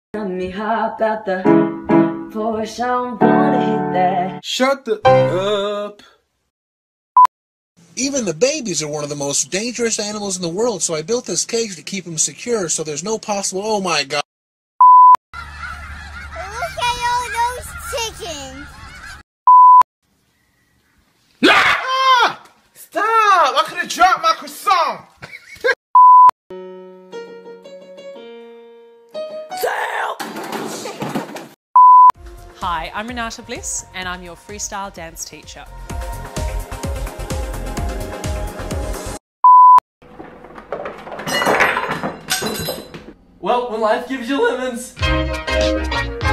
Let me hop out the Porsche, I wanna hit that. Shut the up. Even the babies are one of the most dangerous animals in the world, so I built this cage to keep them secure so there's no possible... Oh my god. Look at all those chickens. Ah! Stop! I could have dropped my croissant. Hi, I'm Renata Bliss and I'm your freestyle dance teacher. Well, when life gives you lemons.